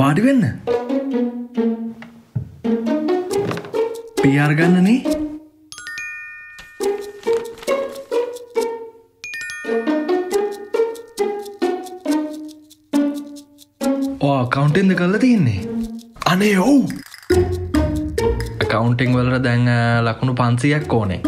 වාඩි වෙන්න. PR ගන්නනේ. අකවුන්ටින්ද කරලා තියෙන්නේ? අනේ ඔව්. අකවුන්ටිං වලට දැන් ලකුණු 500ක් ඕනේ.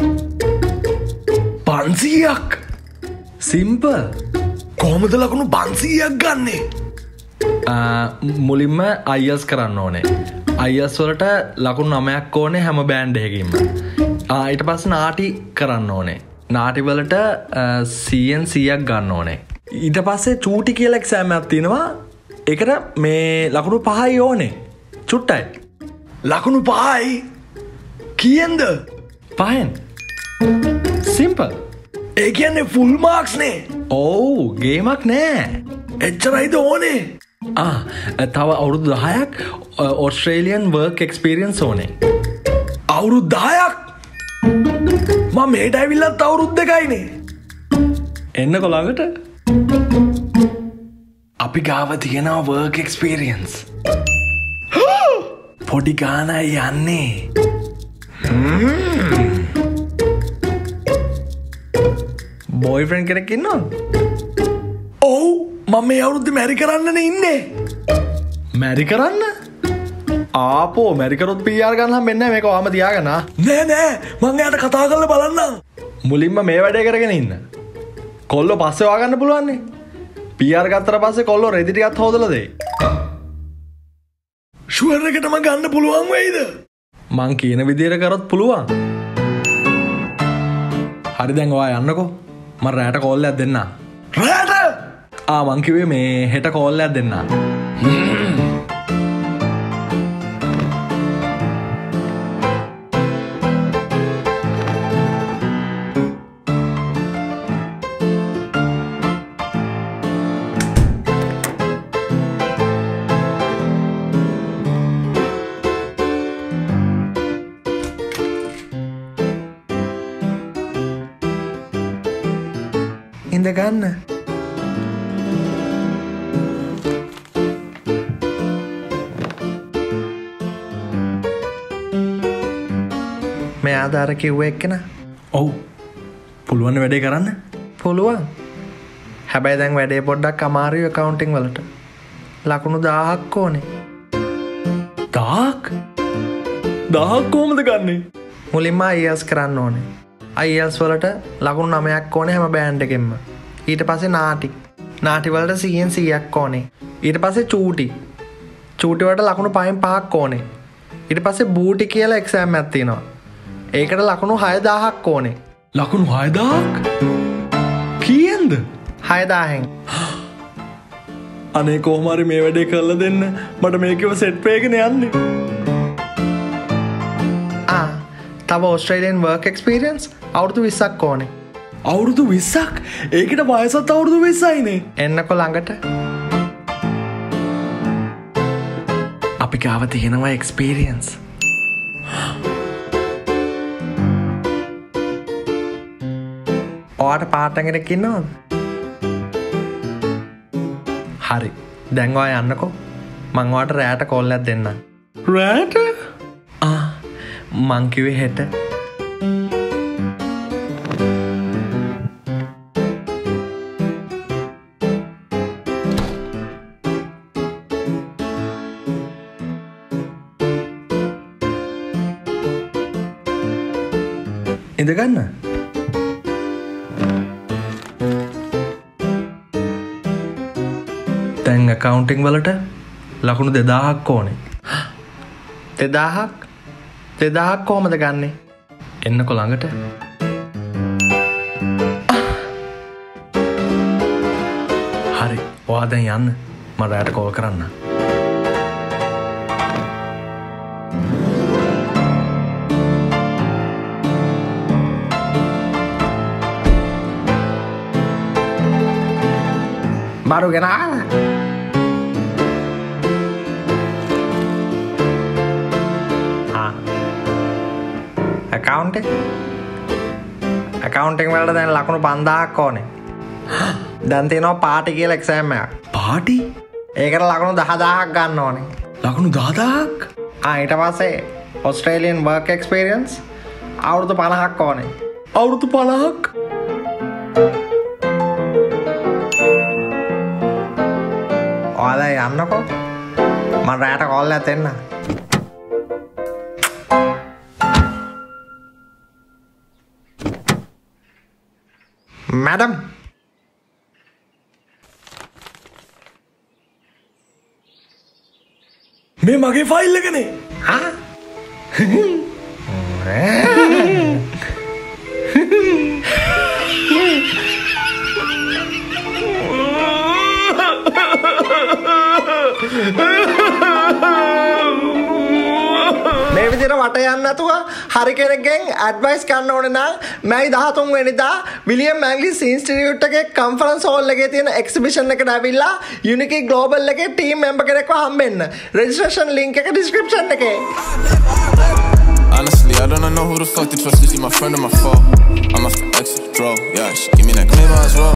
500ක්? සිම්පල්. කොහොමද ලකුණු 500ක් ගන්නෙ? මුලින්ම IELTS කරන්න ඕනේ. IELTS වලට ලකුණු 9ක් ඕනේ හැම බෑන්ඩ් එකකින්ම. ඊට පස්සේ නාටි කරන්න ඕනේ. නාටි වලට 100න් 100ක් ගන්න ඕනේ. ඊට පස්සේ චූටි කියලා එක්සෑම් එකක් තියෙනවා. ඒකට මේ ලකුණු 5යි ඕනේ. චුට්ටයි. ලකුණු 5යි? කීයෙන්ද? 5න්. සිම්පල්. ඒ කියන්නේ ෆුල් මාක්ස් නේ. ඔව්, ගේමක් නෑ. එච්චරයිද ඕනේ? තව අවුරුදු 10ක් ඔස්ට්‍රේලියන් වර්ක් එක්ස්පීරියන්ස් ඕනේ. අවුරුදු 10ක්? මම මේට ඇවිල්ලත් අවුරුදු 2යිනේ. එන්නකො ළඟට. අපි ගාව තියෙනවා වර්ක් එක්ස්පීරියන්ස්. පොඩි ගානයි යන්නේ. බොයිෆ්‍රෙන්ඩ් කෙනෙක් ඉන්නවද? ඔව්, මම මේ අවුරුද්දේ මැරි කරන්නනේ ඉන්නේ. මැරි කරන්න? ආපෝ, මැරි කරොත් PR ගන්න හම්බෙන්නේ නැහැ. මේක ඔයාම තියාගන්න. නෑ මං එයාට කතා කරලා බලන්නම්. මුලින්ම මේ වැඩේ කරගෙන ඉන්න. කොල්ලෝ පස්සේ හොයාගන්න පුළුවන් නේ. PR ගත්තට පස්සේ කොල්ලෝ රෙදි ටිකක් හොදලා දෙයි. ෂුවර් එකටම ගන්න පුළුවන් වෙයිද? මං කියන විදියට කරොත් පුළුවන්. හරි දැන් ඔයා යන්නකෝ. මම රැට කෝල් එකක් දෙන්නම්. රැට? මං කිව්වේ මේ හෙට කෝල් එකක් දෙන්නම්. ඉඳ ගන්න. මේ ආධාර කිව්ව එක්කන? ඔව්. පුළුවන් වැඩේ කරන්න? පුළුවන්. හැබැයි දැන් වැඩේ පොඩ්ඩක් අමාරුයි accounting වලට. ලකුණු 1000ක් ඕනේ. 1000ක්? 1000ක් කොහොමද ගන්නෙ? මුලින්ම IELTS කරන්න ඕනේ. IELTS වලට ලකුණු 9ක් ඕනේ හැම බෑන්ඩ් එකෙන්ම. ඊට පස්සේ නාටි වලට 100න් 100ක් ඕනේ. ඊට පස්සේ චූටි වලට ලකුණු 5න් 5ක් ඕනේ. ඊට පස්සේ බූටි කියලා එක්සෑම් එකක් තියෙනවා. ඒකට ලකුණු 6000ක් ඕනේ. ලකුණු 6000ක්? කීයෙන්ද? 6000න්. අනේ කොහොම හරි මේ වැඩේ කරලා දෙන්න. මට මේකව සෙට් වෙගෙන යන්නේ. තව ඔස්ට්‍රේලියන් වර්ක් එක්ස්පීරියන්ස් අවුරුදු 20ක් ඕනේ. අවුරුදු 20ක්? ඒකට වයසත් අවුරුදු 20යිනේ. එන්නකො ළඟට. අපි ගාව තියෙනවා එක්ස්පීරියන්ස්. ඔයාට පාර්ට්නර් කෙනෙක් ඉන්නවද? හරි. දැන් ඔයා යන්නකෝ. මං ඔයාට රැට කෝල් එකක් දෙන්නම්. රැට? මං කිව්වේ හෙට. ඉඳ ගන්න. දැන් accounting වලට ලකුණු 2000ක් ඕනේ. 2000ක්? 2000ක් කොහමද ගන්නෙ? එන්නකො ළඟට. හරි, ඔයා දැන් යන්න. මම රැට කෝල් කරන්න. baru kenal. accounting වලට දැන් ලකුණු 5000ක් ඕනේ. දැන් තියෙනවා පාටි කියලා එක්සෑම් එකක්. පාටි? ඒකට ලකුණු 10000ක් ගන්න ඕනේ. ලකුණු 10000ක්? ඊට පස්සේ Australian work experience අවුරුදු 50ක් ඕනේ. අවුරුදු 50ක්? ඔයාලා යන්නකෝ. මම රැට කෝල් එකක් දෙන්න. Madam. මේ මගේ ෆයිල් එකනේ. හා? මේ විදිහට වට යන්න නැතුව හරි කෙනෙක්ගෙන් ඇඩ්වයිස් ගන්න ඕනේ නම් මැයි 13 වෙනිදා විලියම් ඇංග්ලිස් ඉන්ස්ටිටියුට් එකේ කන්ෆරන්ස් හෝල් එකේ තියෙන එක්සිබිෂන් එකට ඇවිල්ලා Unikey Global එකේ ටීම් මෙම්බර් කෙනෙක්ව හම්බෙන්න. රෙජිස්ට්‍රේෂන් ලින්ක් එක ඩිස්ක්‍රිප්ෂන් එකේ. Honestly, I don't know who the fuck to trust. Is he my friend or my foe? I'm off the exit, bro. Yeah, she give me that. Maybe I was wrong.